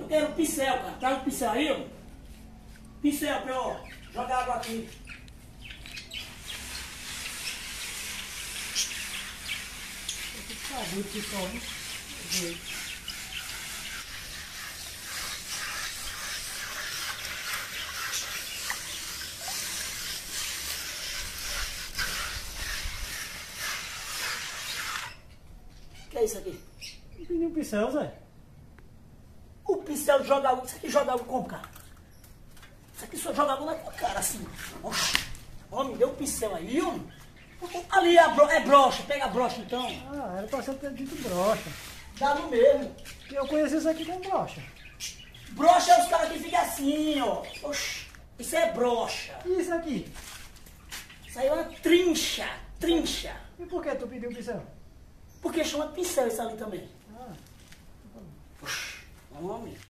Eu quero pincel, cara. Traga o pincel aí, ó. Pincel, ó. Joga água aqui. Tá muito pincel, né? O que é isso aqui? Não tem nenhum pincel, Zé. O pincel joga água. Isso aqui joga água como, cara? Isso aqui só joga água na tua cara, assim. Ó, me deu um pincel aí, ó. Ali é brocha. Pega a brocha, então. Ah, era pra ser dito brocha. Dá no mesmo. E eu conheci isso aqui como brocha. Brocha é os caras que ficam assim, ó. Oxi, isso é brocha. E isso aqui? Isso aí é uma trincha. Trincha. E por que tu pediu pincel? Porque chama pincel isso ali também. Ah, Oxi, homem.